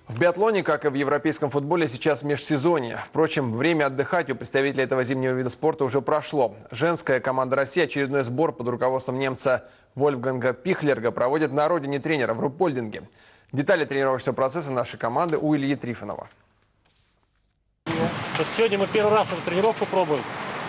В биатлоне, как и в европейском футболе, сейчас межсезонье. Впрочем, время отдыхать у представителей этого зимнего вида спорта уже прошло. Женская команда России очередной сбор под руководством немца Вольфганга Пихлерга проводит на родине тренера в Руппольдинге. Детали тренировочного процесса нашей команды у Ильи Трифонова. Сегодня мы первый раз эту тренировку пробуем.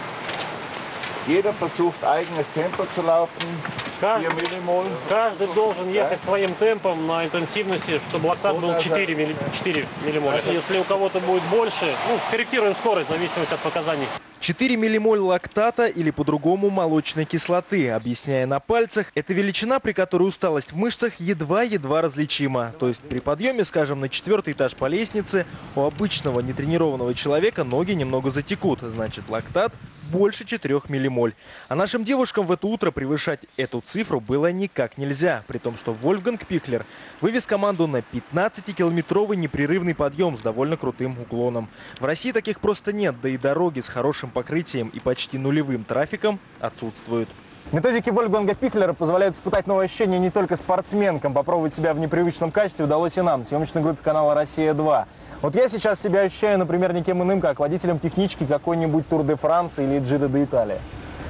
Каждый должен ехать своим темпом на интенсивности, чтобы лактат был 4 миллимоля. Если у кого-то будет больше, корректируем скорость в зависимости от показаний. 4 миллимоль лактата или по-другому молочной кислоты, объясняя на пальцах, это величина, при которой усталость в мышцах едва-едва различима. То есть при подъеме, скажем, на 4-й этаж по лестнице, у обычного нетренированного человека ноги немного затекут. Значит, лактат больше 4 миллимоль. А нашим девушкам в это утро превышать эту цифру было никак нельзя. При том, что Вольфганг Пихлер вывез команду на 15-километровый непрерывный подъем с довольно крутым уклоном. В России таких просто нет, да и дороги с хорошим покрытием и почти нулевым трафиком отсутствуют. Методики Вольфганга Пихлера позволяют испытать новые ощущения не только спортсменкам. Попробовать себя в непривычном качестве удалось и нам, съемочной группе канала «Россия-2». Вот я сейчас себя ощущаю, например, никем иным, как водителем технички какой-нибудь Тур де Франс или Джиро де Италия.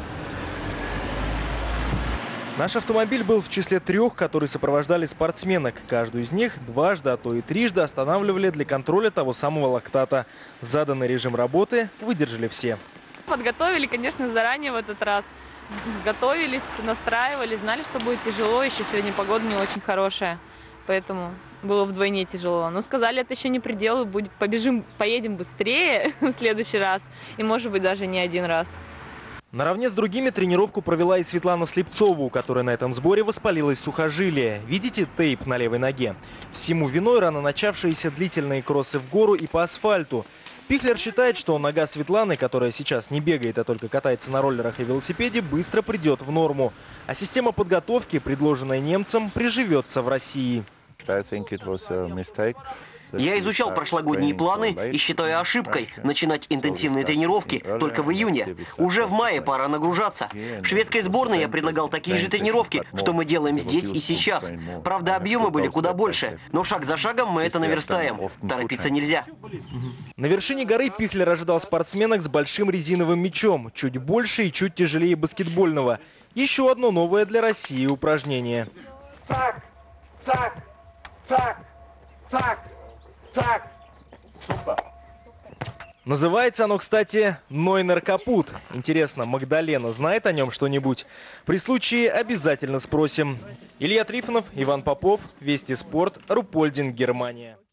Наш автомобиль был в числе 3, которые сопровождали спортсменок. Каждую из них дважды, а то и трижды останавливали для контроля того самого лактата. Заданный режим работы выдержали все. Подготовили, конечно, заранее в этот раз. Готовились, настраивались, знали, что будет тяжело. Еще сегодня погода не очень хорошая, поэтому было вдвойне тяжело. Но сказали, это еще не предел, поедем быстрее в следующий раз. И, может быть, даже не один раз. Наравне с другими тренировку провела и Светлана Слепцова, у которой на этом сборе воспалилось сухожилие. Видите тейп на левой ноге? Всему виной рано начавшиеся длительные кроссы в гору и по асфальту. Пихлер считает, что нога Светланы, которая сейчас не бегает, а только катается на роллерах и велосипеде, быстро придет в норму. А система подготовки, предложенная немцам, приживется в России. Я изучал прошлогодние планы и считаю ошибкой начинать интенсивные тренировки только в июне. Уже в мае пора нагружаться. Шведской сборной я предлагал такие же тренировки, что мы делаем здесь и сейчас. Правда, объемы были куда больше, но шаг за шагом мы это наверстаем. Торопиться нельзя. На вершине горы Пихлер ожидал спортсменок с большим резиновым мячом, чуть больше и чуть тяжелее баскетбольного. Еще одно новое для России упражнение. Цак, цак, цак, цак. Так. Супер. Называется оно, кстати, Нойнер Капут. Интересно, Магдалена знает о нем что-нибудь? При случае обязательно спросим. Илья Трифонов, Иван Попов, Вести Спорт, Руппольдинг, Германия.